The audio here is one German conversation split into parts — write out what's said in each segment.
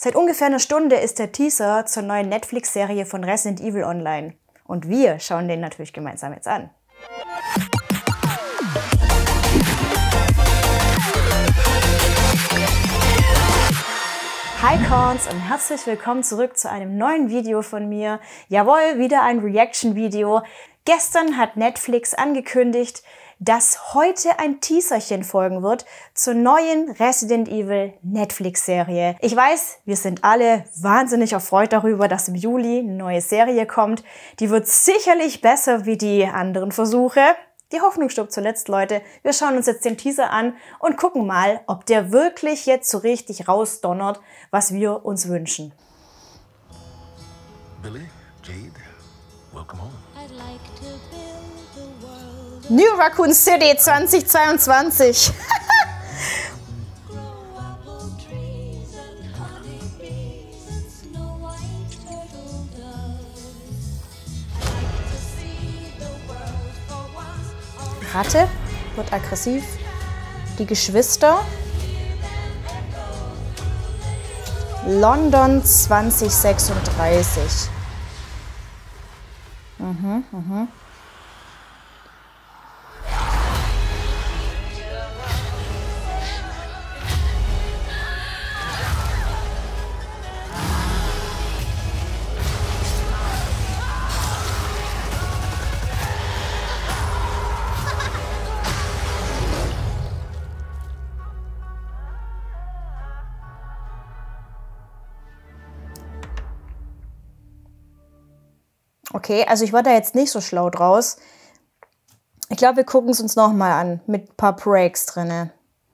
Seit ungefähr einer Stunde ist der Teaser zur neuen Netflix-Serie von Resident Evil online. Und wir schauen den natürlich gemeinsam jetzt an. Hi Corns und herzlich willkommen zurück zu einem neuen Video von mir. Jawohl, wieder ein Reaction-Video. Gestern hat Netflix angekündigt, dass heute ein Teaserchen folgen wird zur neuen Resident Evil Netflix-Serie. Ich weiß, wir sind alle wahnsinnig erfreut darüber, dass im Juli eine neue Serie kommt. Die wird sicherlich besser wie die anderen Versuche. Die Hoffnung stirbt zuletzt, Leute. Wir schauen uns jetzt den Teaser an und gucken mal, ob der wirklich jetzt so richtig rausdonnert, was wir uns wünschen. Billy, Jade, welcome home. New Raccoon City 2022. Ratte wird aggressiv. Die Geschwister. London 2036. Okay, also ich war da jetzt nicht so schlau draus. Ich glaube, wir gucken es uns nochmal an, mit ein paar Breaks drin.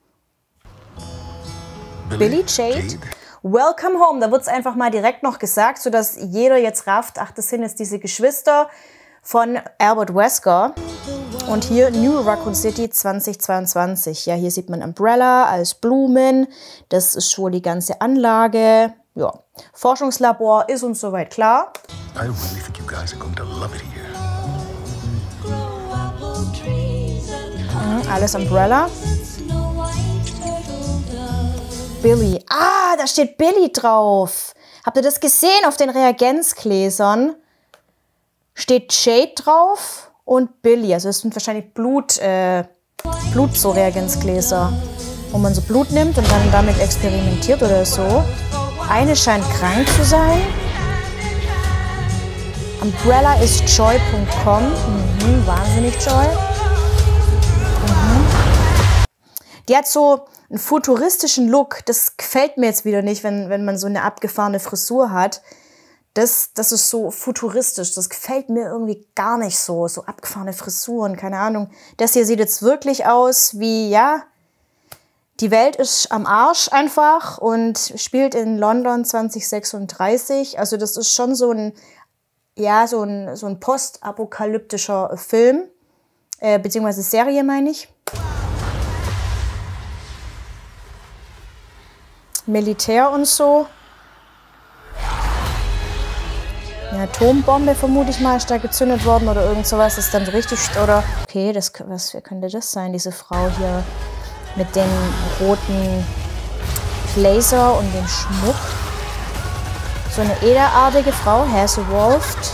Billy, Jade, welcome home. Da wird es einfach mal direkt noch gesagt, sodass jeder jetzt rafft, ach, das sind jetzt diese Geschwister von Albert Wesker. Und hier New Raccoon City 2022. Ja, hier sieht man Umbrella als Blumen. Das ist wohl die ganze Anlage. Ja, Forschungslabor ist uns soweit klar. I really think you guys are going to love it here. Alles Umbrella. Billy. Ah, da steht Billy drauf. Habt ihr das gesehen auf den Reagenzgläsern? Steht Jade drauf und Billy. Also das sind wahrscheinlich Blut-Reagenzgläser, wo man so Blut nimmt und dann damit experimentiert oder so. Eine scheint krank zu sein. Umbrella ist joy.com. Wahnsinnig Joy. Die hat so einen futuristischen Look. Das gefällt mir jetzt wieder nicht, wenn man so eine abgefahrene Frisur hat. Das ist so futuristisch. Das gefällt mir irgendwie gar nicht so. So abgefahrene Frisuren, keine Ahnung. Das hier sieht jetzt wirklich aus wie, ja, die Welt ist am Arsch einfach und spielt in London 2036. Also das ist schon so ein postapokalyptischer Film, beziehungsweise Serie, meine ich. Militär und so. Eine Atombombe, vermute ich mal, ist da gezündet worden oder irgend sowas. Ist dann richtig, oder? Okay, wer könnte das sein, diese Frau hier mit dem roten Blazer und dem Schmuck? So eine edelartige Frau, Hazel Wolft.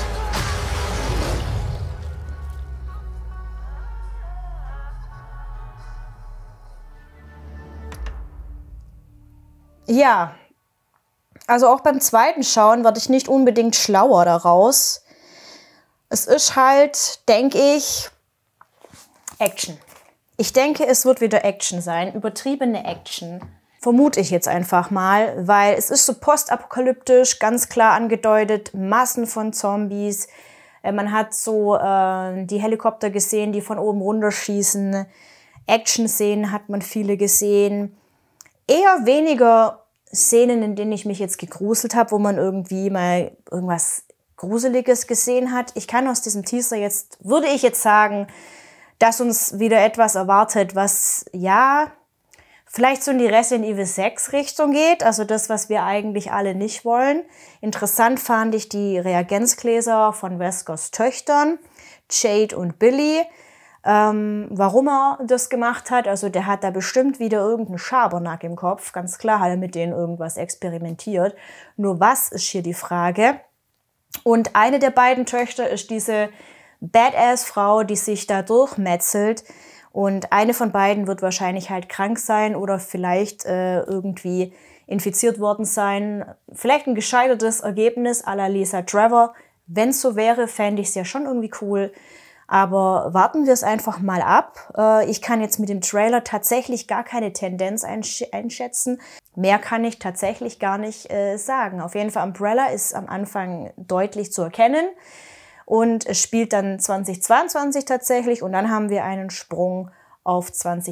Ja, also auch beim zweiten Schauen werde ich nicht unbedingt schlauer daraus. Es ist halt, denke ich, Action. Ich denke, es wird wieder Action sein, übertriebene Action. Vermute ich jetzt einfach mal, weil es ist so postapokalyptisch, ganz klar angedeutet, Massen von Zombies. Man hat so die Helikopter gesehen, die von oben runterschießen. Action-Szenen hat man viele gesehen. Eher weniger Szenen, in denen ich mich jetzt gegruselt habe, wo man irgendwie mal irgendwas Gruseliges gesehen hat. Ich kann aus diesem Teaser jetzt, würde ich jetzt sagen, dass uns wieder etwas erwartet, was, ja, vielleicht so in die Resident Evil 6 Richtung geht, also das, was wir eigentlich alle nicht wollen. Interessant fand ich die Reagenzgläser von Weskers Töchtern, Jade und Billy. warum er das gemacht hat. Also der hat da bestimmt wieder irgendeinen Schabernack im Kopf. Ganz klar hat er mit denen irgendwas experimentiert. Nur was ist hier die Frage? Und eine der beiden Töchter ist diese Badass-Frau, die sich da durchmetzelt. Und eine von beiden wird wahrscheinlich halt krank sein oder vielleicht irgendwie infiziert worden sein. Vielleicht ein gescheitertes Ergebnis à la Lisa Trevor. Wenn es so wäre, fände ich es ja schon irgendwie cool. Aber warten wir es einfach mal ab. Ich kann jetzt mit dem Trailer tatsächlich gar keine Tendenz einschätzen. Mehr kann ich tatsächlich gar nicht sagen. Auf jeden Fall Umbrella ist am Anfang deutlich zu erkennen. Und es spielt dann 2022 tatsächlich. Und dann haben wir einen Sprung auf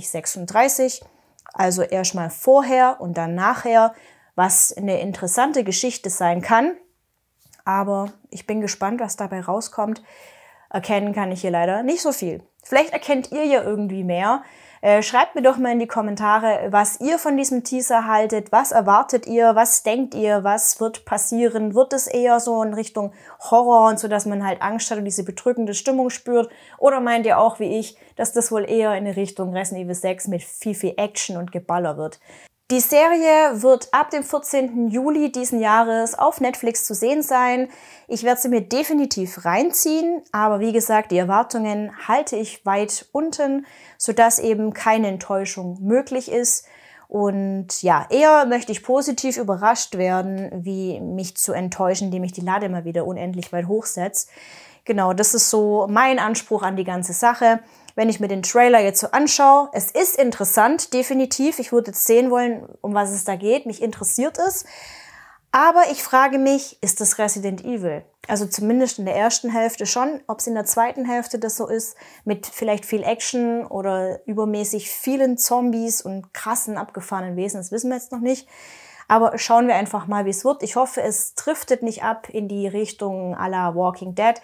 2036. Also erstmal vorher und dann nachher, was eine interessante Geschichte sein kann. Aber ich bin gespannt, was dabei rauskommt. Erkennen kann ich hier leider nicht so viel. Vielleicht erkennt ihr ja irgendwie mehr. Schreibt mir doch mal in die Kommentare, was ihr von diesem Teaser haltet. Was erwartet ihr? Was denkt ihr? Was wird passieren? Wird es eher so in Richtung Horror und so, dass man halt Angst hat und diese bedrückende Stimmung spürt? Oder meint ihr auch wie ich, dass das wohl eher in Richtung Resident Evil 6 mit viel Action und Geballer wird? Die Serie wird ab dem 14. Juli diesen Jahres auf Netflix zu sehen sein. Ich werde sie mir definitiv reinziehen, aber wie gesagt, die Erwartungen halte ich weit unten, sodass eben keine Enttäuschung möglich ist. Und ja, eher möchte ich positiv überrascht werden, wie mich zu enttäuschen, indem ich die Latte mal wieder unendlich weit hochsetze. Genau, das ist so mein Anspruch an die ganze Sache. Wenn ich mir den Trailer jetzt so anschaue, es ist interessant, definitiv. Ich würde jetzt sehen wollen, um was es da geht. Mich interessiert es. Aber ich frage mich, ist das Resident Evil? Also zumindest in der ersten Hälfte schon. Ob es in der zweiten Hälfte das so ist, mit vielleicht viel Action oder übermäßig vielen Zombies und krassen, abgefahrenen Wesen, das wissen wir jetzt noch nicht. Aber schauen wir einfach mal, wie es wird. Ich hoffe, es driftet nicht ab in die Richtung à la Walking Dead.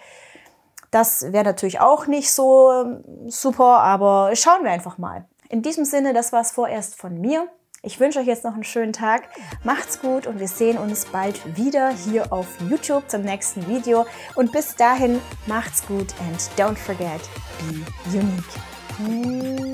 Das wäre natürlich auch nicht so super, aber schauen wir einfach mal. In diesem Sinne, das war es vorerst von mir. Ich wünsche euch jetzt noch einen schönen Tag. Macht's gut und wir sehen uns bald wieder hier auf YouTube zum nächsten Video. Und bis dahin, macht's gut and don't forget, be unique.